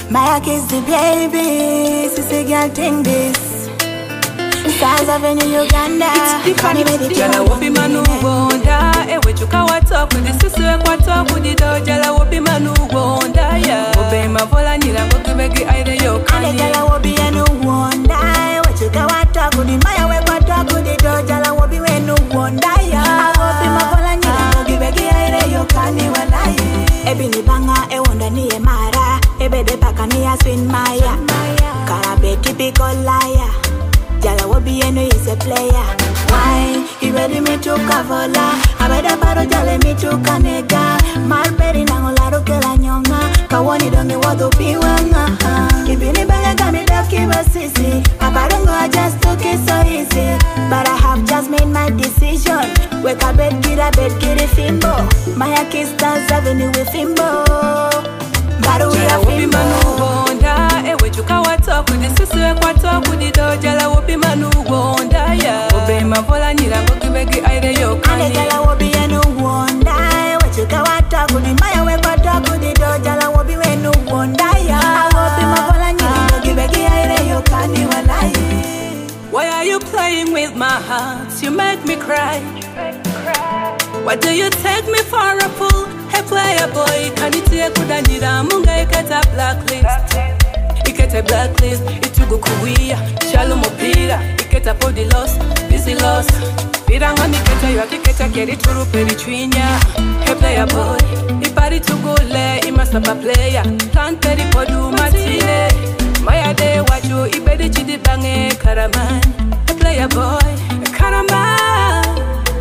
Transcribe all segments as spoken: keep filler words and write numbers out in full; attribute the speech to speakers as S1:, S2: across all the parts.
S1: My kiss the baby, sissy girl think this. Stars Avenue, Uganda. Funny baby,
S2: jala wopi manu wonda. Ewe chuka wato kudi sisi we kwato kudi do. Jala wopi manu wonda ya. Wobe mavola nila ngoki begi aide yo kani.
S1: Ale jala wopi enu wonda. Ewe chuka wato kudi maya we kwato kudi do. Jala wopi wenu wonda ya. Wopi mavola nila ngoki begi aide yo kani walaye. Ebi ni banga e wonda ni e mara. Ebe de baka ni a swin maya. Karabe typical liar. Jala wobi eno is a player. Why? He ready me to kavola. Abeda paro jale me to kanega. Malperi nangolaro ke la nyonga. Kawani donge wado piwanga. Kibini banga kami daki basisi. Aparongo I just took it so easy. But I have just made my decision. Wake up bed kira bed kiri fimbo. Maya kiss Stars Avenue with fimbo. Baru we are fimbo.
S2: Ewe chuka wato kudi sisi we kwato kudi do. Jala wopi manu wonda ya. Wobe mavola nila ngoki begi aide yo kani.
S1: Ale jala wobi enu wonda. Ewe chuka wato kudi maya we kwato kudi do. Jala wobi wenu wonda ya. Wobi mavola nila ngoki begi aide yo kani walaye.
S2: Why are you playing with my heart? You make me cry. Why do you take me for a fool? Hey player boy, kanitiye kudanira munga iketa blacklist. Iketa blacklist, itugo kuwia, shalo mopira. Iketa podi loss, busy loss. Piranga niketa yo akiketa keri turu peri chwinya. Hey player boy, ipari tugule, imasaba player. Kanteri podu matile. Maya de wacho, ibedi chidi bange karaman. Hey player boy, karaman.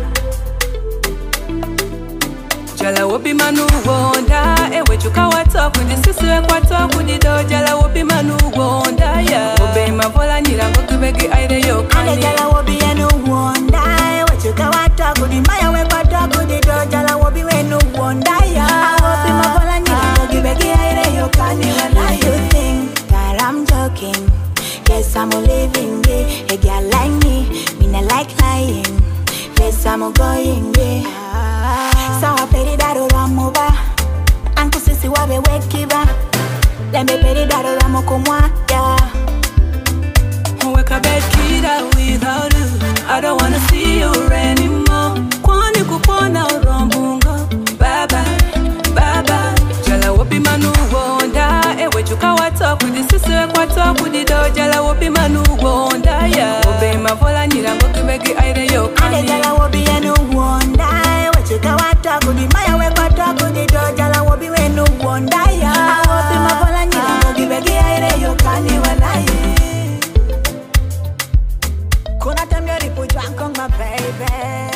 S2: Jala wopi manu wonda. Ewe chuka wato kudi sisi we kwato kudi do. Jala wopi manu wonda ya. Wobe mavola nila ngoki begi aide yo kani.
S1: Ale jala wopi enu wonda. Ewe chuka wato kudi maya we kwato kudi do. Jala wopi wenu wonda ya. Wopi mavola nila ngoki begi aide yo kani walaye. You think that I'm joking? Yes, I'm living it. A girl like me, me not like lying. Yes, I'm going it. So I pay that around over. Uncle Sissy wabe wekiba. Let me pay that around mokumwa, yeah.
S2: Wake up bed kida without you. I don't wanna see you anymore. Kwani kupona urombungo. Bye bye, bye bye. Jala wopi manu wonda. Ewe chuka wato kudi sisi we kwato kudi do. Jala wopi manu wonda ya. Wobe mavola nila ngoki begi aide yo kani.
S1: Ale jala wobi enu wonda. Ewe chuka wato kudi maya we kwato kudi do. Jala wobi wenu wonda ya. Wobi mavola nila ngoki begi aide yo kani walaye. Kuna temyo ripu jwankong my baby.